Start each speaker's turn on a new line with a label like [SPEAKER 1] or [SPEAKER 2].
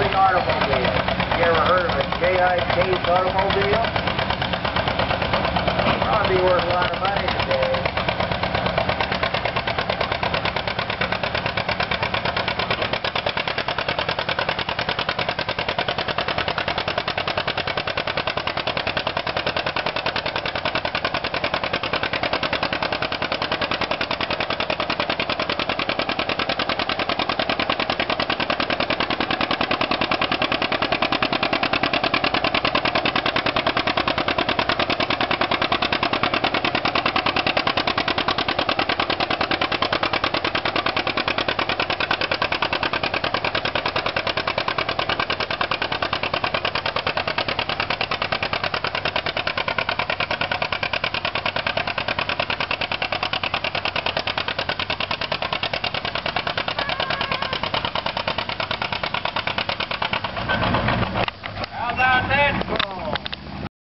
[SPEAKER 1] moving automobile. You ever heard of a J.I.K.'s automobile? Probably worth a lot of money today. How's that then?